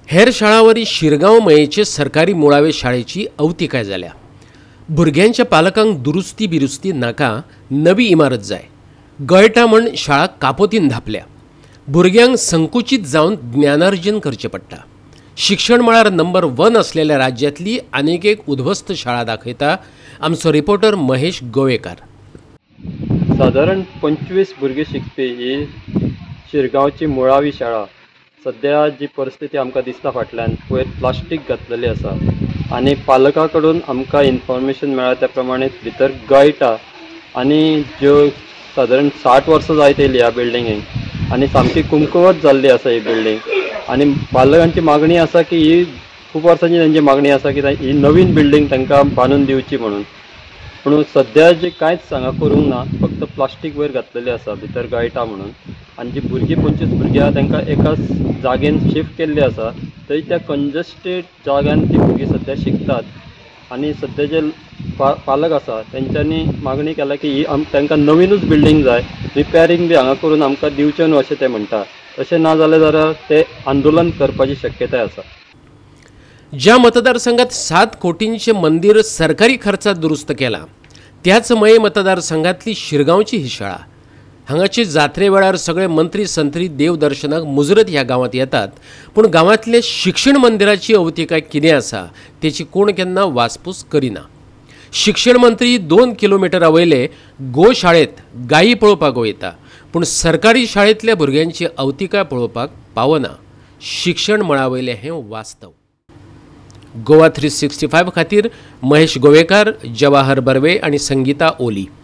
हेर शाळांवरी शिरगांव मयेचे सरकारी मुळावे शाळेची अवतिकाय जाल्या। भुरग्यांच्या पालकांक दुरुस्ती बिरुस्ती नाका, नवी इमारत जाय। गळटा म्हण शाळा कापोतीन धापल्या। भुरग्यांक संकुचित जावन ज्ञानार्जन करचें पडटा। शिक्षण मळार नंबर 1 असलेल्या राज्यातली आनीक एक उध्वस्त शाळा दाखयता आमचो रिपोर्टर महेश गोवेकार। साधारण 25 भुरगे शिकपी ही शिरगांवची मुळावी शाळा। सध्या जी परिस्थिती आमकां दिसता फाटल्यान वयर प्लास्टीक घातलेली आसा आनी पालकां कडून आमकां इन्फॉर्मेशन मेळ्ळा त्या प्रमाणे भितर गळटा आनी ज्यो साधारण 60 वर्सां जायत येयली ह्या बिल्डिंगेक आनी सामकी कुंकवत जाल्ली आसा ही बिल्डिंग। आनी पालकांची मागणी आसा की ही खूब वर्सांची तांची मागणी आसा की ही नवीन बिल्डिंग तांकां बांदून दिवची म्हणून। पूण सध्या जे कांयच हांगा करूंक ना, फक्त प्लास्टीक वयर घातलेली आसा भितर गळटा म्हणून। आनी जी भुरगीं 25 भुरगीं आसा तांकां एकाच जागेन शिफ्ट केल्ली आसा, थंय त्या कंजस्टेड जाग्यान ती भुरगीं सध्या शिकतात। आनी सध्या जे पालक आसा तेंच्यांनी मागणी केल्या की ही तांकां नवीनूच बिल्डिंग जाय, रिपेरींग बी हांगा करून आमकां दिवचें न्हू अशें ते म्हणटा। तशें ना जाल्यार ते आंदोलन करपाची शक्यताय आसा। ज्या मतदारसंघात 7 कोटींचे मंदिर सरकारी खर्चात दुरुस्त केला, त्याच मये मतदारसंघातली शिरगांवची ही शाळा। हांगाचे जात्रे वेळार सगळे मंत्री संत्री देवदर्शनाक मुजरत ह्या गांवांत येतात, पूण गांवांतले शिक्षण मंदिराची अवतिकाय कितें आसा तेची कोण केन्ना वासपूस करिना। शिक्षण मंत्री 2 किलोमीटर वयले गोशाळेत गायी पळोवपाक वयता, पूण सरकारी शाळेंतल्या भुरग्यांची अवतिकाय पळोवपाक पावना। शिक्षण मळावयलें हें वास्तव। गोवा 365 खातीर महेश गोवेकार, जवाहर बर्वे आनी संगीता ओली।